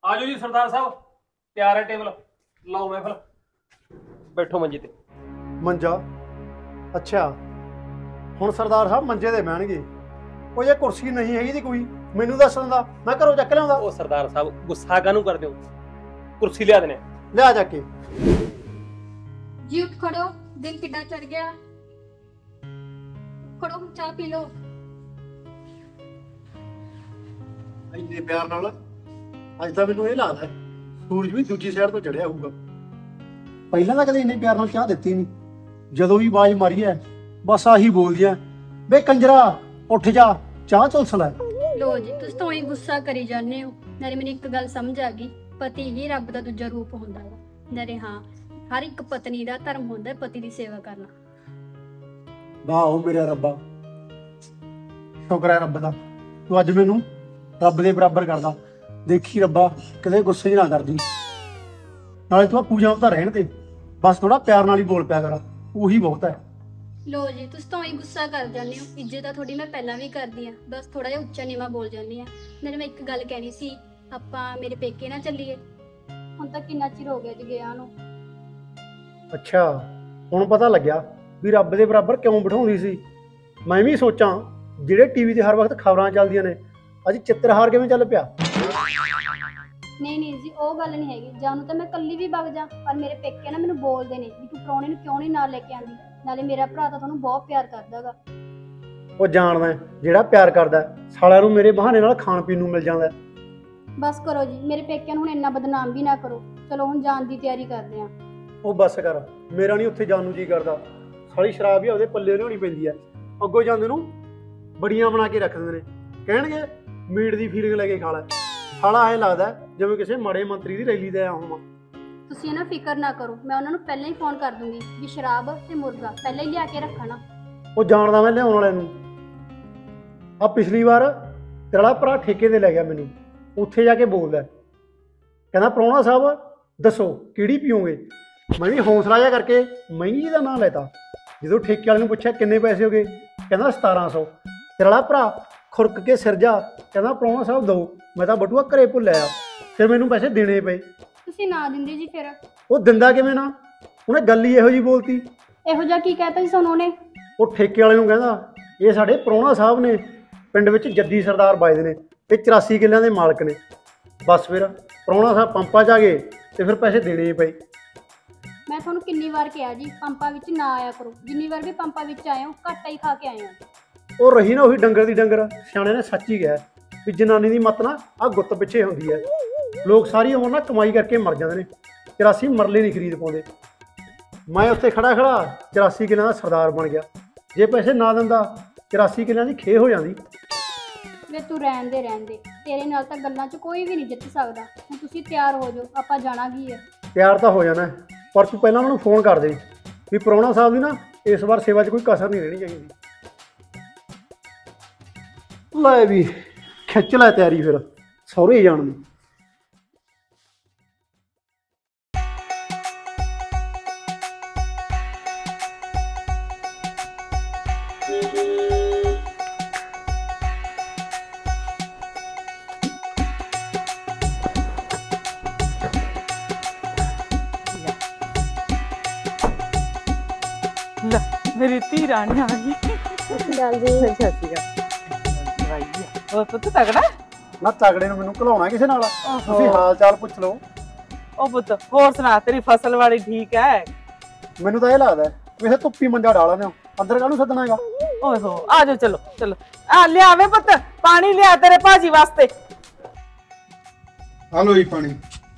आजो जी सरदार साहब, तैयार है टेबल, लाओ महफिल, बैठो मंजी ते। ਮੰਜਾ ਅੱਛਾ ਹੁਣ ਸਰਦਾਰ ਸਾਹਿਬ ਮੰਜੇ ਤੇ ਬਹਿਣਗੇ। ਉਹ ਜੇ ਕੁਰਸੀ ਨਹੀਂ ਹੈਗੀ ਦੀ ਕੋਈ ਮੈਨੂੰ ਦੱਸ ਦਿੰਦਾ, ਮੈਂ ਘਰੋਂ ਚੱਕ ਲਿਆਉਂਦਾ। ओ सरदार साहब गुस्सा कानू करदे हो, कुर्सी लिया देने। ਲਿਆ ਜਾ ਕੇ। जी उठ खड़ो, दिन कितना चढ़ गया। खड़ो चाह पी लो। ਇੰਨੇ ਪਿਆਰ ਨਾਲ ਅੱਜ ਤਾਂ ਮੈਨੂੰ ਇਹ ਲੱਗਦਾ ਸੂਰਜ ਵੀ ਦੂਜੀ ਸਾਈਡ ਤੋਂ ਚੜਿਆ ਹੋਊਗਾ। ਪਹਿਲਾਂ ਤਾਂ ਕਦੇ ਇੰਨੇ ਪਿਆਰ ਨਾਲ ਚਾਹ ਦਿੱਤੀ ਨਹੀਂ। ਜਦੋਂ ਵੀ ਆਵਾਜ਼ ਮਾਰੀ ਹੈ ਬਸ ਆਹੀ ਬੋਲਦੀ ਹੈ, ਵੇ ਕੰਜਰਾ ਉੱਠ ਜਾ ਚਾਹ ਝੁਲਸ ਲੈ। लो जी तुस तो ही गुस्सा करी जाने हो। नारे मैंने एक गल समझ आ गई, पति ही रब दा दूजा रूप हुंदा है। नारे हाँ, हर एक पत्नी दा धर्म हुंदा है पति दी सेवा करना। ਵਾਹ ਓ ਮੇਰਾ ਰੱਬਾ, ਸ਼ੁਕਰ ਹੈ ਰੱਬ ਦਾ ਤੂੰ ਅੱਜ ਮੈਨੂੰ ਰੱਬ ਦੇ ਬਰਾਬਰ ਕਰਦਾ। ਦੇਖੀ ਰੱਬਾ ਕਿਤੇ ਗੁੱਸੇ 'ਚ ਨਾ ਕਰਦੀ। ਨਾਲੇ ਤੂੰ ਪੂਜਾ ਤਾਂ ਰਹਿਣ ਦੇ, ਬਸ ਥੋੜਾ ਪਿਆਰ ਨਾਲ ਹੀ ਬੋਲ ਪਿਆ ਕਰ, ਉਹੀ ਬਹੁਤ ਹੈ। लो जी तुस तो ही गुस्सा कर जाने हो। इज्जत थोड़ी मैं पहला भी करदी हां, बस थोड़ा जिहा उच्चा नीवा बोल जानी हां। नाले मैं एक गल कहनी सी, आपां मेरे पेके ना ਚੱਲੀਏ। ਹੁਣ ਤਾਂ ਕਿੰਨਾ ਚਿਰ ਹੋ ਗਿਆ ਜੀ ਗਿਆ ਨੂੰ। ਅੱਛਾ ਹੁਣ ਪਤਾ ਲੱਗਿਆ ਵੀ ਰੱਬ ਦੇ ਬਰਾਬਰ ਕਿਉਂ ਬਿਠਾਉਂਦੀ ਸੀ। ਮੈਂ ਵੀ ਸੋਚਾਂ ਜਿਹੜੇ ਟੀਵੀ ਤੇ ਹਰ ਵਕਤ ਖਬਰਾਂ ਚੱਲਦੀਆਂ ਨੇ ਅੱਜ ਚਿੱਤਰਹਾਰ ਕਿਵੇਂ ਚੱਲ ਪਿਆ। ਨਹੀਂ ਨਹੀਂ ਜੀ ਉਹ ਗੱਲ ਨਹੀਂ ਹੈਗੀ, ਜਾਨੂੰ ਤਾਂ ਮੈਂ ਕੱਲੀ ਵੀ ਵਗ ਜਾ, ਪਰ ਮੇਰੇ ਪੇਕੇ ਨਾ ਮੈਨੂੰ ਬੋਲਦੇ ਨੇ ਵੀ ਤੂੰ ਪ੍ਰਾਹੁਣੇ ਨੂੰ ਕਿਉਂ ਨਹੀਂ ਨਾਲ ਲੈ ਕੇ ਆਂਦੀ। ਨਾਲੇ ਮੇਰਾ ਭਰਾ ਤਾਂ ਤੁਹਾਨੂੰ ਬਹੁਤ ਪਿਆਰ ਕਰਦਾਗਾ। ਉਹ ਜਾਣਦਾ ਜਿਹੜਾ ਪਿਆਰ ਕਰਦਾ ਸਾਲਿਆਂ ਨੂੰ ਮੇਰੇ ਬਹਾਨੇ ਨਾਲ ਖਾਣ ਪੀਣ ਨੂੰ ਮਿਲ ਜਾਂਦਾ। ਬਸ ਕਰੋ ਜੀ, ਮੇਰੇ ਪੇਕਿਆਂ ਨੂੰ ਹੁਣ ਇੰਨਾ ਬਦਨਾਮ ਵੀ ਨਾ ਕਰੋ। ਚਲੋ ਹੁਣ ਜਾਣ ਦੀ ਤਿਆਰੀ ਕਰਦੇ ਆਂ। ਉਹ ਬੱਸ ਕਰ, ਮੇਰਾ ਨਹੀਂ ਉੱਥੇ ਜਾਣ ਨੂੰ ਜੀ ਕਰਦਾ। ਸਾਲੀ ਸ਼ਰਾਬ ਵੀ ਆਪਦੇ ਪੱਲੇ ਲਿਆਉਣੀ ਪੈਂਦੀ ਹੈ। ਅੱਗੋਂ ਜਾਂਦੇ ਨੂੰ ਬੜੀਆਂ ਬਣਾ ਕੇ ਰੱਖ ਦਿੰਦੇ ਨੇ, ਕਹਿਣਗੇ ਮੀਟ ਦੀ ਫੀਲਿੰਗ ਲੈ ਕੇ ਖਾ ਲੈ। ਸਾਲਾ ਐਂ ਲੱਗਦਾ ਜਿਵੇਂ ਕਿਸੇ ਮਾੜੇ ਮੰਤਰੀ ਦੀ ਰੈਲੀ ਤੇ ਆਇਆ ਹੋਵਾਂ। ਤੁਸੀਂ ਨਾ ਫਿਕਰ ਨਾ ਕਰੋ, ਮੈਂ ਉਹਨਾਂ ਨੂੰ ਪਹਿਲਾਂ ਹੀ ਫੋਨ ਕਰ ਦੂੰਗੀ ਵੀ ਸ਼ਰਾਬ ਤੇ ਮੁਰਗਾ ਪਹਿਲਾਂ ਹੀ ਲਿਆ ਕੇ ਰੱਖਣਾ। ਉਹ ਜਾਣਦਾ ਮੈਂ ਲਿਆਉਣ ਵਾਲੇ ਨੂੰ। ਆ ਪਿਛਲੀ ਵਾਰ ਤੇਰਾ ਭਰਾ ਠੇਕੇ ਤੇ ਲੈ ਗਿਆ ਮੈਨੂੰ, ਉੱਥੇ ਜਾ ਕੇ ਬੋਲਦਾ ਕਹਿੰਦਾ ਪ੍ਰਾਹੁਣਾ ਸਾਹਿਬ ਦੱਸੋ ਕਿਹੜੀ ਪੀਓਗੇ। ਮੈਂ ਵੀ ਹੌਸਲਾ ਜਿਹਾ ਕਰਕੇ ਮਹਿੰਗੀ ਦਾ ਨਾਂ ਲੈਤਾ। ਜਦੋਂ ਠੇਕੇ ਵਾਲੇ ਨੂੰ ਪੁੱਛਿਆ ਕਿੰਨੇ ਪੈਸੇ ਹੋ ਗਏ, ਕਹਿੰਦਾ 1700। ਤੇਰਾ ਭਰਾ ਖੁਰਕ ਕੇ ਸਿਰ ਜਾ ਕਹਿੰਦਾ ਪ੍ਰਾਹੁਣਾ ਸਾਹਿਬ ਦਿਓ, ਮੈਂ ਤਾਂ ਬਟੂਆ ਘਰੇ ਭੁੱਲਿਆ। ਫਿਰ ਮੈਨੂੰ ਪੈਸੇ ਦੇਣੇ ਪਏ। ਤੁਸੀਂ ਨਾ ਦਿੰਦੇ ਜੀ ਫਿਰ? ਉਹ ਦਿੰਦਾ ਕਿਵੇਂ ਨਾ, ਉਹਨੇ ਗੱਲ ਹੀ ਇਹੋ ਜਿਹੀ ਬੋਲਤੀ। ਇਹੋ ਜਿਹਾ ਕੀ ਕਹਿਤਾ ਜੀ ਤੁਹਾਨੂੰ ਉਹਨੇ? ਉਹ ਠੇਕੇ ਵਾਲੇ ਨੂੰ ਕਹਿੰਦਾ ਇਹ ਸਾਡੇ ਪ੍ਰਾਹੁਣਾ ਸਾਹਿਬ ਨੇ, ਪਿੰਡ ਵਿੱਚ ਜੱਦੀ ਸਰਦਾਰ ਵੱਜਦੇ ਨੇ ਤੇ 84 ਕਿੱਲਿਆਂ ਦੇ ਮਾਲਕ ਨੇ। ਬਸ ਫਿਰ ਪ੍ਰਾਹੁਣਾ ਸਾਹਿਬ ਪੰਪਾਂ 'ਚ ਆ ਗਏ ਤੇ ਫਿਰ ਪੈਸੇ ਦੇਣੇ ਹੀ ਪਏ। ਮੈਂ ਤੁਹਾਨੂੰ ਕਿੰਨੀ ਵਾਰ ਕਿਹਾ ਜੀ ਪੰਪਾਂ ਵਿੱਚ ਨਾ ਆਇਆ ਕਰੋ। ਜਿੰਨੀ ਵਾਰ ਵੀ ਪੰਪਾਂ ਵਿੱਚ ਆਏ ਹੋ ਘਾਟਾ ਹੀ ਖਾ ਕੇ ਆਏ ਹੋ। ਉਹ ਰਹੀ ਨਾ ਉਹੀ ਡੰਗਰ ਦੀ ਡੰਗਰ। ਸਿਆਣੇ ਨੇ ਸੱਚ ਹੀ ਕਿਹਾ ਵੀ ਜਨਾਨੀ ਦੀ ਮੱਤ ਨਾ ਆਹ ਗੁੱਤ ਪਿੱਛੇ ਹੁੰਦੀ ਹੈ। ਲੋਕ ਸਾਰੀ ਉਮਰ ਨਾ ਕਮਾਈ ਕਰਕੇ ਮਰ ਜਾਂਦੇ ਨੇ, 84 ਮਰਲੇ ਨਹੀਂ ਖਰੀਦ ਪਾਉਂਦੇ। ਮੈਂ ਉੱਥੇ ਖੜਾ 84 ਕਿੱਲਿਆਂ ਦਾ ਸਰਦਾਰ ਬਣ ਗਿਆ। ਜੇ ਪੈਸੇ ਨਾ ਦਿੰਦਾ 84 ਕਿੱਲਿਆਂ ਦੀ ਖੇਹ ਹੋ ਜਾਂਦੀ। ਵੇ ਤੂੰ ਰਹਿਣ ਦੇ ਤੇਰੇ ਨਾਲ ਤਾਂ ਗੱਲਾਂ 'ਚ ਕੋਈ ਵੀ ਨਹੀਂ ਜਿੱਤ ਸਕਦਾ। ਹੁਣ ਤੁਸੀਂ ਤਿਆਰ ਹੋ ਜਾਓ, ਆਪਾਂ ਜਾਣਾ ਕੀ ਹੈ। ਤਿਆਰ ਤਾਂ ਹੋ ਜਾਣਾ, ਪਰ ਤੂੰ ਪਹਿਲਾਂ ਮੈਨੂੰ ਫੋਨ ਕਰ ਦੇ ਵੀ ਪ੍ਰਾਹੁਣਾ ਸਾਹਿਬ ਦੀ ਨਾ ਇਸ ਵਾਰ ਸੇਵਾ 'ਚ ਕੋਈ ਕਸਰ ਨਹੀਂ ਰਹਿਣੀ ਚਾਹੀਦੀ। ਲੈ ਵੀ ਖਿੱਚ ਲੈ ਤਿਆਰੀ ਫਿਰ ਸਹੁਰੇ ਜਾਣ ਦੀ। मेरी धी रानी आ गई। और पुੱਤ ਤਗੜਾ ਨਾ ਤਗੜੇ ਨੂੰ ਮੈਨੂੰ ਘਲਾਉਣਾ ਕਿਸੇ ਨਾਲ। ਤੁਸੀਂ ਹਾਲ ਚਾਲ ਪੁੱਛ ਲਓ। ਉਹ ਪੁੱਤ ਹੋਰ ਸੁਣਾ, ਤੇਰੀ ਫਸਲ ਵਾਲੀ ਠੀਕ ਹੈ? ਮੈਨੂੰ ਤਾਂ ਇਹ ਲੱਗਦਾ ਵੈਸੇ ਧੁੱਪੀ ਮੰਜਾ ਡਾਲਾ ਨੇ ਅੰਦਰ ਕਾਹਨੂੰ ਸੱਦਣਾ ਹੈਗਾ। ਓਏ ਹੋ ਆ ਜਾਓ, ਚਲੋ ਚਲੋ ਆ ਲਿਆਵੇ ਪੁੱਤ ਪਾਣੀ ਲਿਆ ਤੇਰੇ ਭਾਜੀ ਵਾਸਤੇ। ਆ ਲੋ ਜੀ ਪਾਣੀ।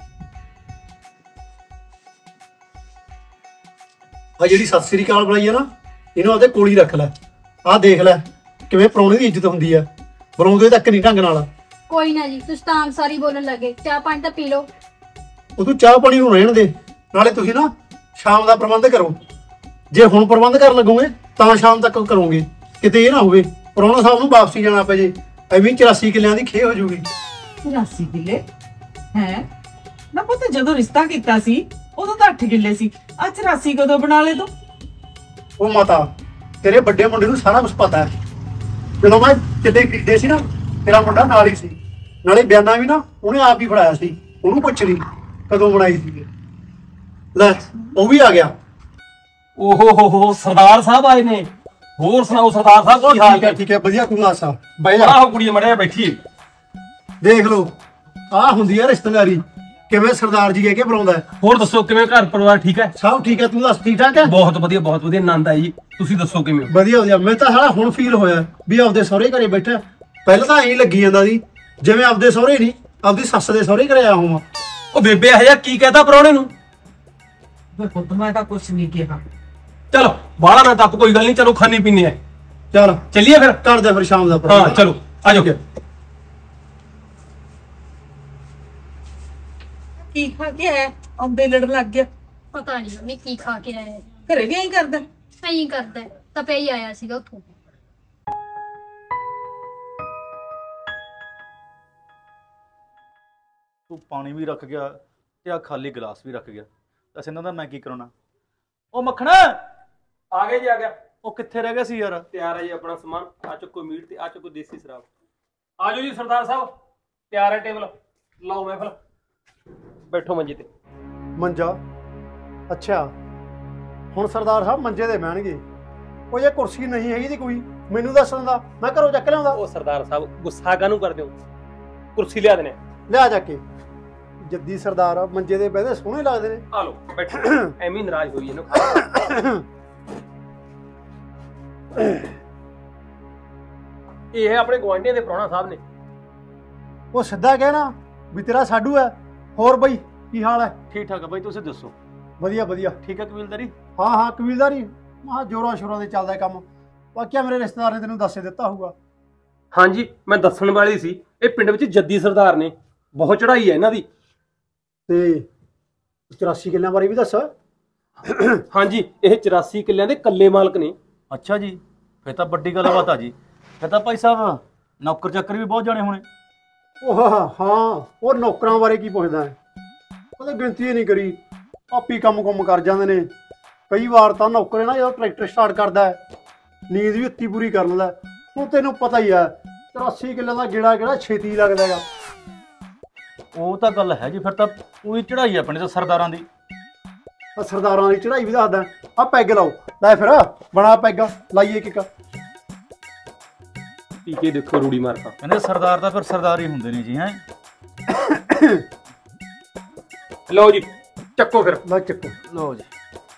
ਆ ਜਿਹੜੀ ਸਤਿ ਸ੍ਰੀ ਅਕਾਲ ਬੁਲਾਈ ਆ ਨਾ, ਇਹਨੂੰ ਆਪਦੇ ਕੋਲ ਹੀ ਰੱਖ ਲੈ। ਆਹ ਦੇਖ ਲੈ ਕਿਵੇਂ ਪ੍ਰਾਹੁਣੇ ਦੀ ਇੱਜ਼ਤ ਹੁੰਦੀ ਆ, ਬੁਲਾਉਂਦੇ ਤੱਕ ਨਹੀਂ ਢੰਗ ਨਾਲ। ਕੋਈ ਨਾ ਜੀ, ਤੁਸੀਂ ਤਾਂ ਅਨਸਾਰੀ ਬੋਲਣ ਲੱਗੇ। ਚਾਹ ਪਾਣੀ ਤਾਂ ਪੀ ਲਓ। ਉਹ ਤੂੰ ਚਾਹ ਪਾਣੀ ਨੂੰ ਰਹਿਣ ਦੇ, ਨਾਲੇ ਤੁਸੀਂ ਨਾ ਸ਼ਾਮ ਦਾ ਪ੍ਰਬੰਧ ਕਰੋ। ਜੇ ਹੁਣ ਪ੍ਰਬੰਧ ਕਰਨ ਲੱਗੋਗੇ ਤਾਂ ਸ਼ਾਮ ਤੱਕ ਕਰੋਗੇ। ਕਿਤੇ ਇਹ ਨਾ ਹੋਵੇ ਪ੍ਰਾਹੁਣਾ ਸਾਹਿਬ ਨੂੰ ਵਾਪਸੀ ਜਾਣਾ ਪੈ ਜੇ, ਐਵੇਂ 84 ਕਿੱਲਿਆਂ ਦੀ ਖੇਹ ਹੋ ਜੂਗੀ। 84 ਕਿੱਲੇ ਹੈ ਨਾ ਪੁੱਤ? ਜਦੋਂ ਰਿਸ਼ਤਾ ਕੀਤਾ ਸੀ ਉਦੋਂ ਤਾਂ 8 ਕਿੱਲੇ ਸੀ, ਆ 84 ਕਦੋਂ ਬਣਾ ਲਏ ਤੂੰ? ਉਹ ਮਾਤਾ ਤੇਰੇ ਵੱਡੇ ਮੁੰਡੇ ਨੂੰ ਸਾਰਾ ਕੁਝ ਪਤਾ ਹੈ। ਜਦੋਂ ਮੈਂ ਕਿਤੇ ਕਿੱਡੇ ਸੀ ਨਾ ਤੇਰਾ ਮੁੰਡਾ ਨਾਲ ਹੀ ਸੀ, ਨਾਲੇ ਬਿਆਨਾ ਵੀ ਨਾ ਉਹਨੇ ਆਪ ਹੀ ਫੜਾਇਆ ਸੀ। ਉਹਨੂੰ ਪੁੱਛ ਲਈ ਕਦੋਂ ਬਣਾਈ ਸੀ। ਲੈ ਉਹ ਵੀ ਆ ਗਿਆ। ਓਹੋ ਸਰਦਾਰ ਸਾਹਿਬ ਆਏ ਨੇ। ਹੋਰ ਸੁਣਾਓ ਸਰਦਾਰ ਸਾਹਿਬ ਕੀ ਹਾਲ ਹੈ? ਠੀਕ ਹੈ ਵਧੀਆ। ਤੂੰ ਦੱਸ ਬਈ ਜਾ। ਆਹ ਕੁੜੀ ਮੜਿਆ ਬੈਠੀ ਦੇਖ ਲਓ ਆਹ ਹੁੰਦੀ ਹੈ ਰਿਸ਼ਤੇਦਾਰੀ। ਕਿਵੇਂ ਸਰਦਾਰ ਜੀ ਕਹਿ ਕੇ ਬੁਲਾਉਂਦਾ ਹੈ। ਹੋਰ ਦੱਸੋ ਕਿਵੇਂ ਘਰ ਪਰਿਵਾਰ ਠੀਕ ਹੈ? ਸਭ ਠੀਕ ਹੈ। ਤੂੰ ਦੱਸ ਠੀਕ ਠਾਕ ਹੈ? ਬਹੁਤ ਵਧੀਆ ਆਨੰਦ ਆਇਆ ਜੀ। ਤੁਸੀਂ ਦੱਸੋ ਕਿਵੇਂ ਹੋ? ਵਧੀਆ ਵਧੀਆ। ਮੈਂ ਤਾਂ ਸਾਲਾ ਹੁਣ ਫੀਲ ਹੋਇਆ ਵੀ ਆਪਦੇ ਸਹੁਰੇ ਘਰੇ ਬੈਠਾ। ਪਹਿਲਾਂ ਤਾਂ ਐਂ ਲੱਗੀ ਜਾਂਦਾ ਸੀ ਜਿਵੇਂ ਆਪਦੇ ਸਹੁਰੇ ਨਹੀਂ ਆਪਦੀ ਸੱਸ ਦੇ ਸਹੁਰੇ ਘਰੇ ਆਇਆ ਹੋਵਾਂ। ਉਹ ਬੇਬੇ ਇਹ ਜਿਹਾ ਕੀ ਕਹਤਾ ਪ੍ਰਾਹੁਣੇ ਨੂੰ? ਵੇ ਪੁੱਤ ਮੈਂ ਤਾਂ ਕੁਛ ਨਹੀਂ ਕਿਹਾ। ਚਲੋ ਬਾਹਲਾ ਨਾ ਤੱਕ ਕੋਈ ਗੱਲ ਨਹੀਂ। ਚਲੋ ਖਾਣੇ ਪੀਣੇ ਆ। ਚੱਲ ਚੱਲੀਏ ਫਿਰ। ਕਰਦੇ ਫਿਰ ਸ਼ਾਮ ਦਾ ਹਾਂ ਚਲੋ ਆ ਜਾਓ। ਕੀ ਖਾ ਕੇ ਆਇਆ? ਆਉਂਦੇ ਲੜਨ ਲੱਗ ਗਿਆ। ਪਤਾ ਨਹੀਂ ਮੰਮੀ ਕੀ ਖਾ ਕੇ ਆਇਆ ਹੈ। ਘਰੇ ਵੀ ਐਂ ਕਰਦਾ। ਐਂ ਕਰਦਾ ਹੈ। ਤਪਿਆ ਹੀ ਆਇਆ ਸੀਗਾ ਉੱਥੋਂ। ਤੂੰ ਪਾਣੀ ਵੀ ਰੱਖ ਗਿਆ ਤੇ ਆ ਖਾਲੀ ਗਲਾਸ ਵੀ ਰੱਖ ਗਿਆ। ਦੱਸ ਇਹਨਾਂ ਦਾ ਮੈਂ ਕੀ ਕਰਾਉਣਾ? ਉਹ ਮੱਖਣਾ ਆ ਗਏ ਜੀ ਆ ਗਿਆ। ਉਹ ਕਿੱਥੇ ਰਹਿ ਗਿਆ ਸੀ ਯਾਰ? ਤਿਆਰ ਹੈ ਜੀ ਆਪਣਾ ਸਮਾਨ। ਆ ਚੁੱਕੋ ਮੀਟ ਤੇ ਆ ਚੁੱਕੋ ਦੇਸੀ ਸ਼ਰਾਬ। ਆ ਜਾਓ ਜੀ ਸਰਦਾਰ ਸਾਹਿਬ। ਤਿਆਰ ਹੈ ਟੇਬਲ। ਲਾਓ ਮਹਿਫਲ। ਬੈਠੋ ਮੰਜੇ ਤੇ। ਮੰਜਾ ਅੱਛਾ ਹੁਣ ਸਰਦਾਰ ਸਾਹਿਬ ਮੰਜੇ ਦੇ ਬਹਿਣਗੇ। ਉਹ ਜੇ ਕੁਰਸੀ ਨਹੀਂ ਹੈਗੀ ਦੀ ਕੋਈ ਮੈਨੂੰ ਦੱਸ ਦਿੰਦਾ ਮੈਂ ਘਰੋਂ ਚੱਕ ਲਿਆਉਂਦਾ। ਉਹ ਸਰਦਾਰ ਸਾਹਿਬ ਗੁੱਸਾ ਕਾਹਨੂੰ ਕਰਦੇ ਹੋ? ਕੁਰਸੀ ਲਿਆ ਦੇਣੇ। ਲਿਆ ਜਾ ਕੇ। ਜੱਦੀ ਸਰਦਾਰ ਮੰਜੇ ਦੇ ਬਹਿਦੇ ਸੋਹਣੇ ਲੱਗਦੇ ਨੇ। ਆ ਲਓ ਬੈਠੋ। ਐਵੇਂ ਹੀ ਨਾਰਾਜ਼ ਹੋਈ ਇਹਨੂੰ। ਇਹ ਹੈ ਆਪਣੇ ਗੁਆਂਢੀਆਂ ਦੇ ਪ੍ਰਾਹੁਣਾ ਸਾਹਿਬ ਨੇ। ਉਹ ਸਿੱਧਾ ਕਹਿਣਾ ਵੀ ਤੇਰਾ ਸਾਡੂ ਹੈ। ਹੋਰ ਬਈ ਕੀ ਹਾਲ ਹੈ? ਠੀਕ ਠਾਕ ਆ ਬਾਈ, ਤੁਸੀਂ ਦੱਸੋ? ਵਧੀਆ ਵਧੀਆ। ਠੀਕ ਹੈ ਕਬੀਲਦਾਰੀ? ਹਾਂ ਕਬੀਲਦਾਰੀ ਮਹਾ ਜੋਰਾਂ ਸ਼ੋਰਾਂ ਦੇ ਚੱਲਦਾ ਕੰਮ। ਬਾਕੀ ਮੇਰੇ ਰਿਸ਼ਤੇਦਾਰ ਨੇ ਤੈਨੂੰ ਦੱਸੇ ਦਿੱਤਾ ਹੋਊਗਾ। ਹਾਂਜੀ ਮੈਂ ਦੱਸਣ ਵਾਲੀ ਸੀ। ਇਹ ਪਿੰਡ ਵਿੱਚ ਜੱਦੀ ਸਰਦਾਰ ਨੇ। ਬਹੁਤ ਚੜ੍ਹਾਈ ਹੈ ਇਹਨਾਂ ਦੀ। ਤੇ 84 ਕਿੱਲਿਆਂ ਬਾਰੇ ਵੀ ਦੱਸ। ਹਾਂਜੀ ਇਹ 84 ਕਿੱਲਿਆਂ ਦੇ ਇਕੱਲੇ ਮਾਲਕ ਨੇ। ਅੱਛਾ ਜੀ, ਫਿਰ ਤਾਂ ਵੱਡੀ ਗੱਲਬਾਤ ਆ ਜੀ। ਫਿਰ ਤਾਂ ਭਾਈ ਸਾਹਿਬ ਨੌਕਰ ਚਾਕਰ ਵੀ ਬਹੁਤ ਜਾਣੇ ਹੋਣੇ। ਉਹ ਹਾਂ ਉਹ ਨੌਕਰਾਂ ਬਾਰੇ ਕੀ ਪੁੱਛਦਾ ਹੈ? ਉਹਦੇ ਗਿਣਤੀ ਨਹੀਂ ਕਰੀ। ਆਪੀ ਕੰਮ ਕਰ ਜਾਂਦੇ ਨੇ। ਕਈ ਵਾਰ ਤਾਂ ਨੌਕਰ ਨਾ ਜਦੋਂ ਟਰੈਕਟਰ ਸਟਾਰਟ ਕਰਦਾ ਹੈ ਨੀਂਦ ਵੀ ਉੱਤੀ ਪੂਰੀ ਕਰ ਲੈਂਦਾ। ਹੁਣ ਤੈਨੂੰ ਪਤਾ ਹੀ ਹੈ 84 ਕਿੱਲਿਆਂ ਦਾ ਗੇੜਾ ਕਿਹੜਾ ਛੇਤੀ ਲੱਗਦਾ ਹੈਗਾ। ਉਹ ਤਾਂ ਗੱਲ ਹੈ ਜੀ। ਫਿਰ ਤਾਂ ਪੂਰੀ ਚੜ੍ਹਾਈ ਆਪਣੇ ਤਾਂ ਸਰਦਾਰਾਂ ਦੀ। ਸਰਦਾਰਾਂ ਦੀ ਚੜ੍ਹਾਈ ਵੀ ਦੱਸਦਾ। ਆ ਪੈਗ ਲਾਓ। ਲੈ ਫਿਰ ਬਣਾ ਪੈਗ ਲਾਈਏ ਕਿੱਕ। ਪੀ ਕੇ ਦੇਖੋ ਰੂੜੀ ਮਾਰਕਾ। ਕਹਿੰਦੇ ਸਰਦਾਰ ਤਾਂ ਫਿਰ ਸਰਦਾਰ ਹੀ ਹੁੰਦੇ ਨੇ ਜੀ। ਹੈ ਲਓ ਜੀ ਚੱਕੋ ਫਿਰ। ਲੈ ਚੱਕੋ। ਲਓ ਜੀ।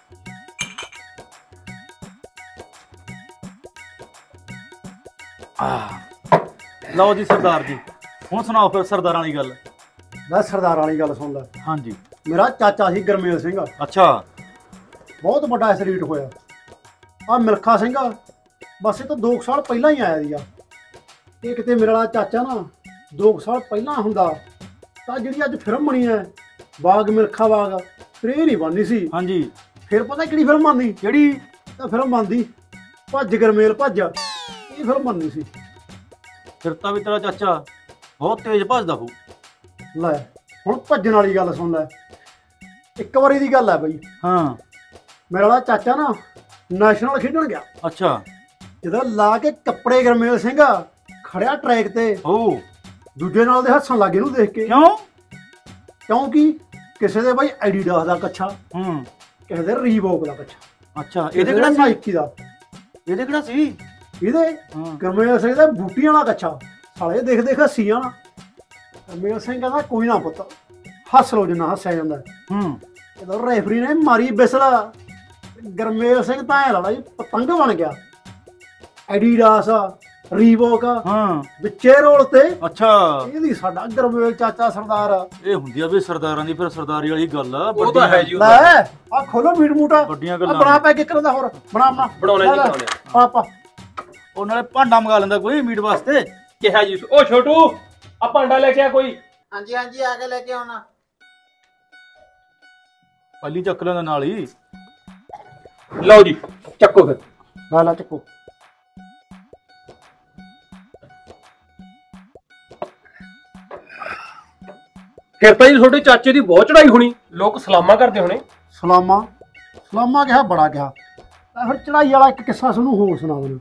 ਲਓ ਜੀ ਸਰਦਾਰ ਜੀ, ਹੁਣ ਸੁਣਾਓ ਫਿਰ ਸਰਦਾਰਾਂ ਵਾਲੀ ਗੱਲ। ਲੈ ਸਰਦਾਰਾਂ ਵਾਲੀ ਗੱਲ ਸੁਣ ਲੈ। ਹਾਂਜੀ। ਮੇਰਾ ਚਾਚਾ ਸੀ ਗਰਮੇਲ ਸਿੰਘ। ਅੱਛਾ। ਬਹੁਤ ਵੱਡਾ ਐਥਲੀਟ ਹੋਇਆ। ਆ ਮਿਲਖਾ ਸਿੰਘ ਬਸ ਇਹ ਤੋਂ 2 ਸਾਲ ਪਹਿਲਾਂ ਹੀ ਆਇਆ ਸੀਗਾ। ਇਹ ਕਿਤੇ ਮੇਰਾ ਵਾਲਾ ਚਾਚਾ ਨਾ 2 ਸਾਲ ਪਹਿਲਾਂ ਹੁੰਦਾ ਤਾਂ ਜਿਹੜੀ ਅੱਜ ਫਿਲਮ ਬਣੀ ਹੈ ਬਾਗ ਮਿਲਖਾ ਬਾਗ, ਫਿਰ ਇਹ ਨਹੀਂ ਬਣਨੀ ਸੀ। ਹਾਂਜੀ। ਫਿਰ ਪਤਾ ਕਿਹੜੀ ਫਿਲਮ ਬਣਦੀ? ਕਿਹੜੀ? ਤਾਂ ਫਿਲਮ ਬਣਦੀ ਭੱਜ ਗਰਮੇਲ ਭੱਜ। ਇਹ ਫਿਲਮ ਬਣਨੀ ਸੀ। ਫਿਰ ਤਾਂ ਵੀ ਤੇਰਾ ਚਾਚਾ ਬਹੁਤ ਤੇਜ਼ ਭੱਜਦਾ ਹੋਊ। ਲੈ ਹੁਣ ਭੱਜਣ ਵਾਲੀ ਗੱਲ ਸੁਣ ਲੈ। ਇੱਕ ਵਾਰੀ ਦੀ ਗੱਲ ਹੈ ਬਈ। ਹਾਂ। ਮੇਰਾ ਵਾਲਾ ਚਾਚਾ ਨਾ ਨੈਸ਼ਨਲ ਖੇਡਣ ਗਿਆ। ਅੱਛਾ। ਜਦੋਂ ਲਾ ਕੇ ਕੱਪੜੇ ਗਰਮੇਲ ਸਿੰਘ ਖੜਿਆ ਟਰੈਕ ਤੇ ਓ ਦੂਜੇ ਨਾਲ ਦੇ ਹੱਸਣ ਲੱਗੇ ਨੂੰ ਦੇਖ ਕੇ। ਕਿਉਂ? ਕਿਉਂਕਿ ਕਿਸੇ ਦੇ ਬਾਈ ਐਡੀਡਾਸ ਦਾ ਕੱਛਾ, ਹੂੰ। ਕਿਸੇ ਦੇ ਰੀਬੋਕ ਦਾ ਕੱਛਾ। ਅੱਛਾ। ਇਹਦੇ ਕਿਹੜਾ ਨਾਈਕੀ ਦਾ। ਇਹਦੇ ਕਿਹੜਾ ਸੀ? ਇਹਦੇ ਹਾਂ। ਗਰਮੇਲ ਸਿੰਘ ਦਾ ਬੂਟੀਆਂ ਵਾਲਾ ਕੱਛਾ। ਸਾਲੇ ਦੇਖ ਦੇਖ ਹੱਸੀ ਜਾਣਾ। ਗਰਮੇਲ ਸਿੰਘ ਕਹਿੰਦਾ ਕੋਈ ਨਾ ਪੁੱਤ ਹੱਸ ਲੋ ਜਿੰਨਾ ਹੱਸਿਆ ਜਾਂਦਾ। ਹੂੰ। ਜਦੋਂ ਰੈਫਰੀ ਨੇ ਮਾਰੀ ਬਿਸਲ ਗਰਮੇਲ ਸਿੰਘ ਤਾਂ ਐ ਲਾਲਾ ਜੀ ਪਤੰਗ ਬਣ ਗਿਆ। ਐਡੀਡਾਸ ਰੀਬੋਕ ਹਾਂ। ਵਿੱਚੇ ਰੋਲ ਤੇ। ਅੱਛਾ। ਇਹਦੀ ਸਾਡਾ ਗਰਮੇਲ ਚਾਚਾ ਸਰਦਾਰ। ਇਹ ਹੁੰਦੀ ਆ ਵੀ ਸਰਦਾਰਾਂ ਦੀ ਫਿਰ ਸਰਦਾਰੀ ਵਾਲੀ ਗੱਲ ਆ। ਉਹ ਤਾਂ ਹੈ ਜੀ। ਉਹ ਲੈ ਆ ਖੋਲੋ ਮੀਟ ਮੂਟਾ। ਵੱਡੀਆਂ ਬਣਾ ਗੱਲਾਂ। ਪੈ ਕੇ ਕਰਦਾ ਹੋਰ ਬਣਾ ਬਣਾਉਣਾ ਜੀ, ਬਣਾਉਣਾ। ਪਾਪਾ ਉਹ ਨਾਲੇ ਭਾਂਡਾ ਮੰਗਾ ਲੈਂਦਾ ਕੋਈ ਮੀਟ ਵਾਸਤੇ। ਕਿਹਾ ਜੀ ਉਹ ਛੋਟੂ ਆ ਭਾਂਡਾ ਲੈ ਕੇ ਆ ਕੋਈ। ਹਾਂਜੀ ਹਾਂਜੀ ਆ ਕੇ ਲੈ ਕੇ ਆਉਣਾ। ਪਹਿਲੀ ਚੱਕ ਲੈਂਦਾ ਨਾਲ ਹੀ। ਲਓ ਜੀ ਚੱਕੋ ਫਿਰ। ਲਾਲਾ ਚੱਕੋ। ਫਿਰ ਤਾਂ ਜੀ ਤੁਹਾਡੇ ਚਾਚੇ ਦੀ ਬਹੁਤ ਚੜਾਈ ਹੋਣੀ। ਲੋਕ ਸਲਾਮਾਂ ਕਰਦੇ ਹੋਣੇ। ਸਲਾਮਾ ਕਿਹਾ ਬੜਾ ਕਿਹਾ। ਤਾਂ ਫਿਰ ਚੜਾਈ ਵਾਲਾ ਇੱਕ ਕਿੱਸਾ ਤੁਹਾਨੂੰ ਹੋਰ ਸੁਣਾ ਦਿੰਦਾ।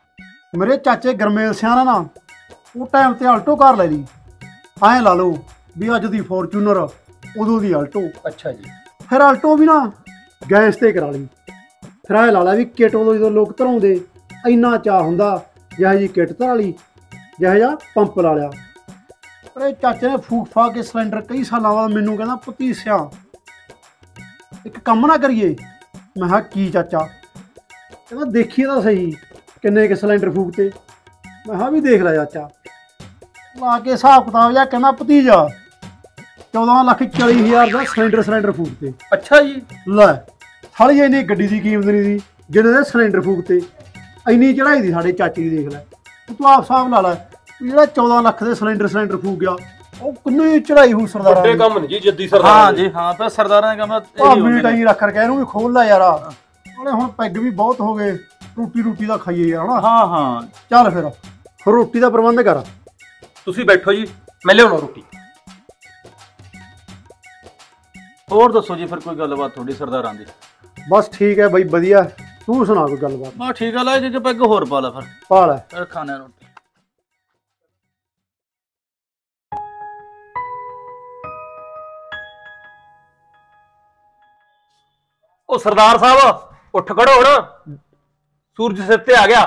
ਮੇਰੇ ਚਾਚੇ ਗਰਮੇਲ ਸਿਆਂ ਨੇ ਨਾ ਉਹ ਟਾਈਮ ਤੇ ਆਲਟੋ ਕਾਰ ਲੈ ਲਈ। ਐਂ ਲਾ ਲਓ ਵੀ ਅੱਜ ਦੀ ਫੋਰਚੂਨਰ ਉਦੋਂ ਦੀ ਆਲਟੋ। ਅੱਛਾ ਜੀ। ਫਿਰ ਆਲਟੋ ਵੀ ਨਾ ਗੈਸ ਤੇ ਕਰਾ ਲਈ। ਫਿਰ ਇਹ ਲਾ ਲਾ ਵੀ ਕਿੱਟ ਉਦੋਂ ਜਦੋਂ ਲੋਕ ਧਰਾਉਂਦੇ ਇੰਨਾ ਚਾਅ ਹੁੰਦਾ, ਜਿਹੋ ਜਿਹੀ ਕਿੱਟ ਧਰਾ ਲਈ, ਜਿਹੋ ਜਿਹਾ ਪੰਪ ਲਾ ਲਿਆ। ਪਰ ਇਹ ਚਾਚੇ ਨੇ ਫੂਕ ਫਾ ਕੇ ਸਿਲੰਡਰ ਕਈ ਸਾਲਾਂ ਬਾਅਦ ਮੈਨੂੰ ਕਹਿੰਦਾ ਭਤੀਸਿਆ ਇੱਕ ਕੰਮ ਨਾ ਕਰੀਏ। ਮੈਂ ਕਿਹਾ ਕੀ ਚਾਚਾ? ਕਹਿੰਦਾ ਦੇਖੀਏ ਤਾਂ ਸਹੀ ਕਿੰਨੇ ਕੁ ਸਿਲੰਡਰ ਫੂਕਤੇ। ਮੈਂ ਕਿਹਾ ਵੀ ਦੇਖ ਲੈ ਚਾਚਾ। ਲਾ ਕੇ ਹਿਸਾਬ ਕਿਤਾਬ ਜਿਹਾ ਕਹਿੰਦਾ ਭਤੀਜਾ 14,40,000 ਦਾ ਸਿਲੰਡਰ ਫੂਕਤੇ। ਅੱਛਾ ਜੀ। ਲੈ ਸਾਲੀ ਇੰਨੀ ਗੱਡੀ ਦੀ ਕੀਮਤ ਨਹੀਂ ਸੀ ਜਿਹਨੇ ਦੇ ਸਿਲੰਡਰ ਫੂਕਤੇ। ਇੰਨੀ ਚੜਾਈ ਦੀ ਸਾਡੇ ਚਾਚੀ ਦੀ ਦੇਖ ਲੈ। ਤੂੰ ਆਪ ਹਿਸਾਬ ਲਾ ਲੈ ਵੀ ਜਿਹੜਾ 14 ਲੱਖ ਦੇ ਸਿਲੰਡਰ ਫੂਕ ਗਿਆ ਉਹ ਕਿੰਨੀ ਚੜਾਈ ਹੋ ਸਰਦਾਰਾਂ ਵੱਡੇ ਦੀ। ਕੰਮ ਨਹੀਂ ਜੀ ਜੱਦੀ ਸਰਦਾਰ। ਹਾਂ ਜੀ ਹਾਂ, ਤਾਂ ਸਰਦਾਰਾਂ ਦੇ ਕੰਮ ਇਹੀ ਭਾਬੀ ਹੁੰਦੇ ਨੇ। ਟਾਈ ਰੱਖ ਰਖਿਆ ਇਹਨੂੰ ਵੀ ਖੋਲ ਲੈ ਯਾਰ। ਉਹਨੇ ਹੁਣ ਪੈਗ ਵੀ ਬਹੁਤ ਹੋ ਗਏ, ਰੋਟੀ ਦਾ ਖਾਈਏ ਯਾਰ ਹਨਾ। ਹਾਂ ਹਾਂ, ਚੱਲ ਫਿਰ ਰੋਟੀ ਦਾ ਪ੍ਰਬੰਧ ਕਰ। ਤੁਸੀਂ ਬੈਠੋ ਜੀ, ਮੈਂ ਲਿਆਉਣਾ ਰੋਟੀ। ਹੋਰ ਦੱਸੋ ਜੀ ਫਿਰ ਕੋਈ ਗੱਲਬਾਤ ਤੁਹਾਡੀ ਸਰਦਾਰਾਂ ਦੀ? ਬਸ ਠੀਕ ਹੈ ਬਈ ਵਧੀਆ। ਤੂੰ ਸੁਣਾ ਕੋਈ ਗੱਲਬਾਤ। ਬਸ ਠੀਕ ਆ, ਲੈ ਜੇ ਪੈਗ ਹੋਰ ਪਾ ਲੈ ਫਿਰ। ਪਾ ਲੈ। ਫਿਰ ਖਾਣੇ ਰੋਟੀ। ਉਹ ਸਰਦਾਰ ਸਾਹਿਬ ਉੱਠ ਖੜੋ ਹੁਣ, ਸੂਰਜ ਸਿਰ ਤੇ ਆ ਗਿਆ।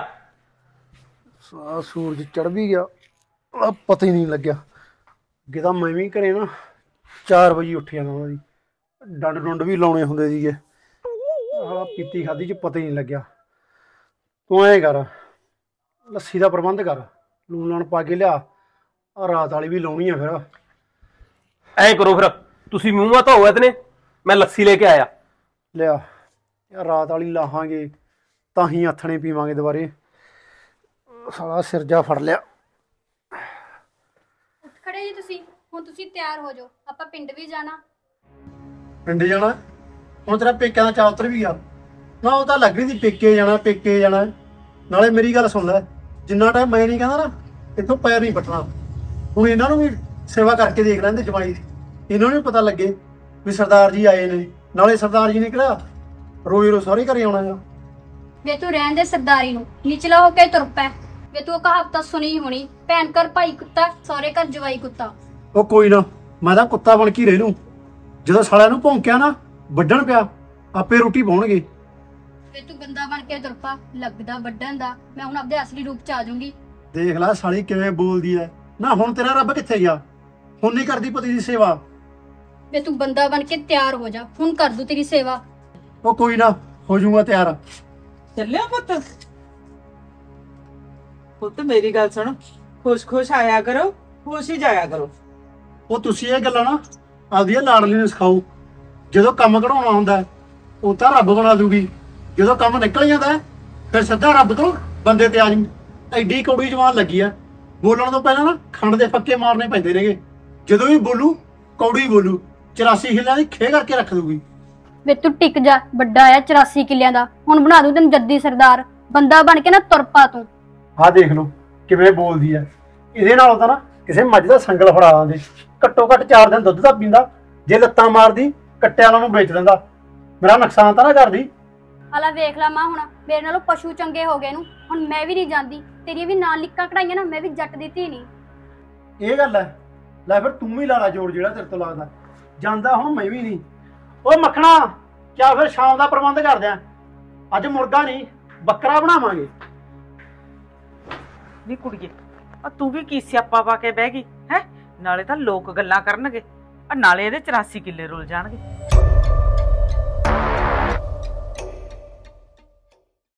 ਸੂਰਜ ਚੜ ਵੀ ਗਿਆ, ਪਤਾ ਹੀ ਨਹੀਂ ਲੱਗਿਆ। ਅੱਗੇ ਤਾਂ ਮੈਂ ਵੀ ਘਰੇ ਨਾ 4 ਵਜੇ ਉੱਠ ਜਾਂਦਾ ਉਹਨਾਂ ਦੀ। ਡੰਡ ਵੀ ਲਾਉਣੇ ਹੁੰਦੇ ਸੀਗੇ। ਆਹ ਪੀਤੀ ਖਾਧੀ ਚ ਪਤਾ ਹੀ ਨਹੀਂ ਲੱਗਿਆ। ਤੂੰ ਐਂ ਕਰ, ਲੱਸੀ ਦਾ ਪ੍ਰਬੰਧ ਕਰ, ਲੂਣ ਲਾਣ ਪਾ ਕੇ ਲਿਆ। ਆਹ ਰਾਤ ਵਾਲੀ ਵੀ ਲਾਉਣੀ ਆ। ਫਿਰ ਐਂ ਕਰੋ ਫਿਰ ਤੁਸੀਂ ਮੂੰਹ ਮਾ ਧੋਵੋ ਇਹਨੇ, ਮੈਂ ਲੱਸੀ ਲੈ ਕੇ ਆਇਆ। ਲਿਆ ਯਾਰ, ਰਾਤ ਵਾਲੀ ਲਾਹਾਂਗੇ ਤਾਂ ਹੀ ਆਥਣੇ ਪੀਵਾਂਗੇ ਦੁਬਾਰੇ। ਸਾਲਾ ਸਿਰ ਜਾ ਫੜ ਲਿਆ। ਉੱਠ ਖੜੇ ਜੀ ਤੁਸੀਂ। ਹੁਣ ਤੁਸੀਂ ਤਿਆਰ ਹੋ ਜਾਓ, ਆਪਾਂ ਪਿੰਡ ਵੀ ਜਾਣਾ। ਪਿੰਡ ਜਾਣਾ? ਹੁਣ ਤੇਰਾ ਪੇਕਿਆਂ ਦਾ ਚਾਅ ਉਤਰ ਵੀ ਗਿਆ ਨਾ? ਉਹ ਤਾਂ ਲੱਗ ਰਹੀ ਸੀ ਪੇਕੇ ਜਾਣਾ। ਨਾਲੇ ਮੇਰੀ ਗੱਲ ਸੁਣ ਲੈ, ਜਿੰਨਾ ਟਾਈਮ ਮੈਂ ਨਹੀਂ ਕਹਿੰਦਾ ਨਾ ਇੱਥੋਂ ਪੈਰ ਨਹੀਂ ਪੱਟਣਾ। ਹੁਣ ਇਹਨਾਂ ਨੂੰ ਵੀ ਸੇਵਾ ਕਰਕੇ ਦੇਖ ਲੈਂਦੇ ਜਵਾਈ ਦੀ। ਇਹਨਾਂ ਨੂੰ ਵੀ ਪਤਾ ਲੱਗੇ ਵੀ ਸਰਦਾਰ ਜੀ ਆਏ ਨੇ। ਨਾਲੇ ਸਰਦਾਰ ਜੀ ਨੇ ਕਿਹਾ ਰੋਜ਼ ਸਹੁਰੇ ਘਰੇ ਆਉਣਾ ਆ। ਵੇ ਤੂੰ ਰਹਿਣ ਦੇ ਸਰਦਾਰੀ ਨੂੰ, ਨਿਚਲਾ ਹੋ ਕੇ ਤੁਰ ਪੈ। ਵੇ ਤੂੰ ਕਹਾਵਤ ਤਾਂ ਸੁਣੀ ਹੋਣੀ, ਭੈਣ ਘਰ ਭਾਈ ਕੁੱਤਾ, ਸਹੁਰੇ ਘਰ ਜਵਾਈ ਕੁੱਤਾ। ਉਹ ਕੋਈ ਨਾ, ਮੈਂ ਤਾਂ ਕੁੱਤਾ ਬਣ ਕੇ ਰਹਿ ਲੂੰ। ਜਦੋਂ ਸਾਲਿਆਂ ਨੂੰ ਭੌਂਕਿਆ ਨਾ ਵੱਢਣ ਪਿਆ, ਆਪੇ ਰੋਟੀ ਪਾਉਣਗੇ। ਵੇ ਤੂੰ ਬੰਦਾ ਬਣ ਕੇ ਤੁਰ ਪਾ, ਲੱਗਦਾ ਵੱਢਣ ਦਾ। ਮੈਂ ਹੁਣ ਆਪਦੇ ਅਸਲੀ ਰੂਪ ਚ ਆ ਜਾਊਂਗੀ। ਦੇਖ ਲੈ ਸਾਲੀ ਕਿਵੇਂ ਬੋਲਦੀ ਐ ਨਾ। ਹੁਣ ਤੇਰਾ ਰੱਬ ਕਿੱਥੇ ਗਿਆ? ਹੁਣ ਨਹੀਂ ਕਰਦੀ ਪਤੀ ਦੀ ਸੇਵਾ। ਵੇ ਤੂੰ ਬੰਦਾ ਬਣ ਕੇ ਤਿਆਰ ਹੋ ਜਾ, ਹੁਣ ਕਰ ਦੂ ਤੇਰੀ ਸੇਵਾ। ਉਹ ਕੋਈ ਨਾ, ਹੋ ਜਾਊਗਾ ਤਿਆਰ। ਚੱਲਿਆ ਪੁੱਤ? ਪੁੱਤ ਮੇਰੀ ਗੱਲ ਸੁਣ, ਖੁਸ਼ ਆਇਆ ਕਰੋ, ਖੁਸ਼ ਹੀ ਜਾਇਆ ਕਰੋ। ਉਹ ਤੁਸੀਂ ਇਹ ਗੱਲਾਂ ਨਾ ਆਪਦੀਆਂ ਲਾਡਲੀ ਨੂੰ ਸਿਖਾਓ। ਜਦੋਂ ਕੰਮ ਕਢਾਉਣਾ ਹੁੰਦਾ ਉਹ ਤਾਂ ਰੱਬ ਬਣਾ ਦੂਗੀ। ਜਦੋਂ ਕੰਮ ਨਿਕਲ ਜਾਂਦਾ ਫਿਰ ਸਿੱਧਾ ਰੱਬ ਤੋਂ ਬੰਦੇ ਤੇ ਆ ਜੂ। ਐਡੀ ਕੌੜੀ ਜਵਾਨ ਲੱਗੀ ਆ। ਬੋਲਣ ਤੋਂ ਪਹਿਲਾਂ ਨਾ ਖੰਡ ਦੇ ਫੱਕੇ ਮਾਰਨੇ ਪੈਂਦੇ ਨੇਗੇ। ਜਦੋਂ ਵੀ ਬੋਲੂ ਕੌੜੀ ਬੋਲੂ। 84 ਹਿੱਲਿਆਂ ਦੀ ਖੇ ਕਰਕੇ ਰੱਖ ਦੂਗੀ। ਵੇ ਤੂੰ ਟਿਕ ਜਾ, ਵੱਡਾ ਆਇਆ 84 ਕਿੱਲਿਆਂ ਦਾ। ਹੁਣ ਬਣਾ ਦੂੰ ਤੈਨੂੰ ਜੱਦੀ ਸਰਦਾਰ। ਬੰਦਾ ਬਣ ਕੇ ਨਾ ਤੁਰ ਪਾ ਤੂੰ। ਆਹ ਦੇਖ ਲਓ ਕਿਵੇਂ ਬੋਲਦੀ ਆ। ਇਹਦੇ ਨਾਲ ਤਾਂ ਨਾ ਕਿਸੇ ਮੱਝ ਦਾ ਸੰਗਲ ਫੜਾ ਦਿੰਦੇ। ਘੱਟੋ ਘੱਟ 4 ਦਿਨ ਦੁੱਧ ਦਾ ਪੀਂਦਾ। ਜੇ ਲੱਤਾਂ ਮਾਰਦੀ ਕੱਟਿਆਂ ਨੂੰ ਵੇਚ ਦਿੰਦਾ। ਮੇਰਾ ਨੁਕਸਾਨ ਤਾਂ ਨਾ ਕਰਦੀ। ਹਾਲਾ ਵੇਖ ਲਾ ਮਾਂ, ਹੁਣ ਮੇਰੇ ਨਾਲੋਂ ਪਸ਼ੂ ਚੰਗੇ ਹੋ ਗਏ ਨੂੰ। ਹੁਣ ਮੈਂ ਵੀ ਨਹੀਂ ਜਾਂਦੀ। ਤੇਰੀਆਂ ਵੀ ਨਾਲ ਲਿੱਕਾਂ ਕਢਾਈਆਂ ਨਾ, ਮੈਂ ਵੀ ਜੱਟ ਦੀ ਧੀ ਨਹੀਂ। ਇਹ ਗੱਲ ਹੈ। ਲੈ ਫਿਰ ਤੂੰ ਵੀ ਲਾ ਲਾ ਜੋੜ ਜਿਹੜਾ ਤੇਰੇ ਤੋਂ ਲੱਗਦਾ। ਜਾਂਦਾ ਹੁਣ ਮੈਂ ਵੀ ਨਹੀਂ। ਉਹ ਮੱਖਣਾ, ਕਿਆ ਫਿਰ ਸ਼ਾਮ ਦਾ ਪ੍ਰਬੰਧ ਕਰਦੇ ਆ? ਅੱਜ ਮੁਰਗਾ ਨਹੀਂ ਬੱਕਰਾ ਬਣਾਵਾਂਗੇ। ਨੀ ਕੁੜੀਏ, ਆ ਤੂੰ ਵੀ ਕੀ ਸਿਆਪਾ ਪਾ ਕੇ ਬਹਿ ਗਈ ਹੈ? ਨਾਲੇ ਤਾਂ ਲੋਕ ਗੱਲਾਂ ਕਰਨਗੇ, ਨਾਲੇ ਇਹਦੇ 84 ਕਿੱਲੇ ਰੁਲ ਜਾਣਗੇ।